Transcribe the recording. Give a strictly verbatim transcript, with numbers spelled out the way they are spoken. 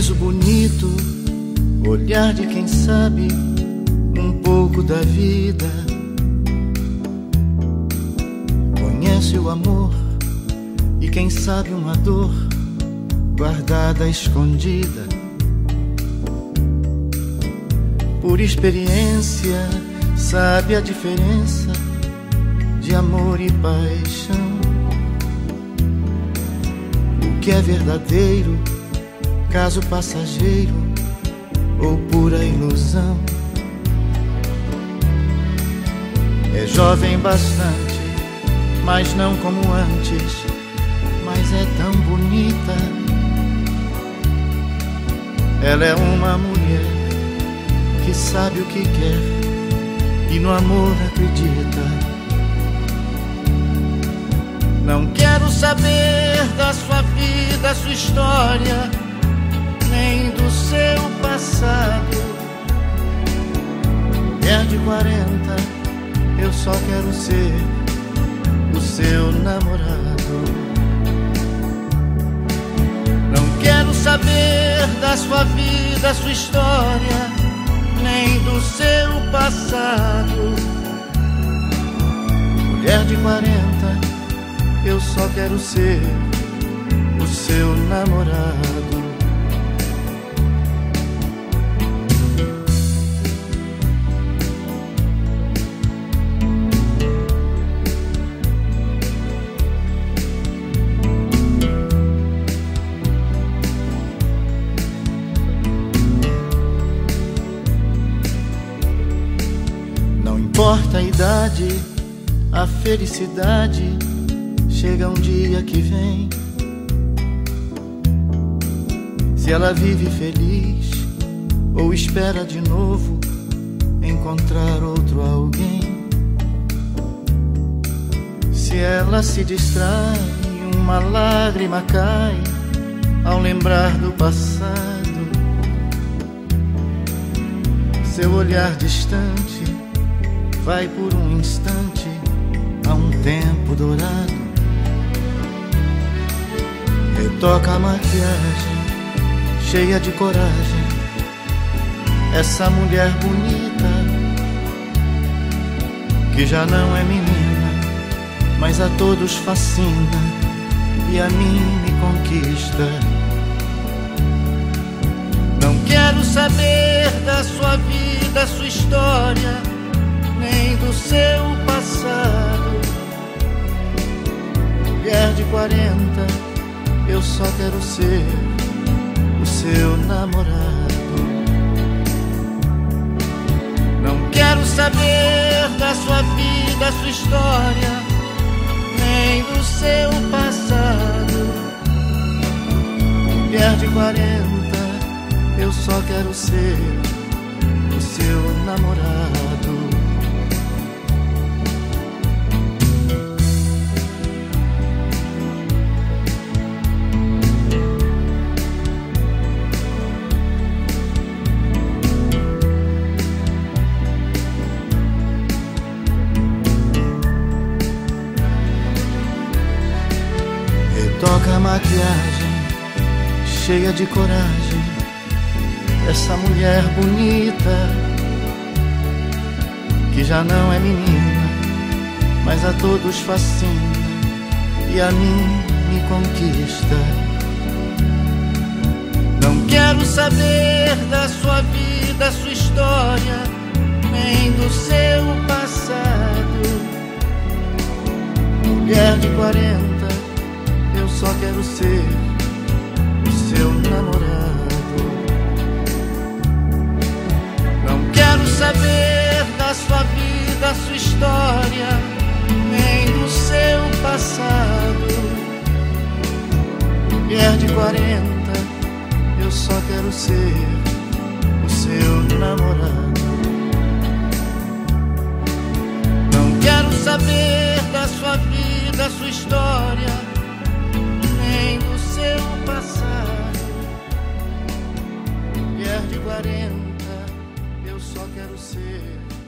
sorriso bonito, olhar de quem sabe um pouco da vida. Conhece o amor e quem sabe uma dor guardada, escondida. Por experiência sabe a diferença de amor e paixão. O que é verdadeiro, caso passageiro ou pura ilusão. É jovem bastante, mas não como antes, mas é tão bonita. Ela é uma mulher que sabe o que quer e no amor acredita. Não quero saber da sua vida, sua história, nem do seu passado. Mulher de quarenta, eu só quero ser o seu namorado. Não quero saber da sua vida, sua história, nem do seu passado. Mulher de quarenta, eu só quero ser o seu namorado. Não importa a idade, a felicidade chega um dia que vem. Se ela vive feliz ou espera de novo encontrar outro alguém. Se ela se distrai, uma lágrima cai ao lembrar do passado. Seu olhar distante vai por um instante a um tempo dourado. Retoca a maquiagem, cheia de coragem, essa mulher bonita, que já não é menina, mas a todos fascina e a mim me conquista. Não quero saber da sua vida, sua história, nem do seu passado. Mulher de quarenta, eu só quero ser o seu namorado. Não quero saber da sua vida, sua história, nem do seu passado. Mulher de quarenta, eu só quero ser o seu namorado. Toca a maquiagem, cheia de coragem, essa mulher bonita, que já não é menina, mas a todos fascina e a mim me conquista. Não quero saber da sua vida, sua história, nem do seu passado. Mulher de quarenta, eu só quero ser o seu namorado. Não quero saber da sua vida, sua história, nem do seu passado. Mulher de quarenta, eu só quero ser o seu namorado. Não quero saber da sua vida, sua história, nem do seu passado. Mulher de quarenta, eu só quero ser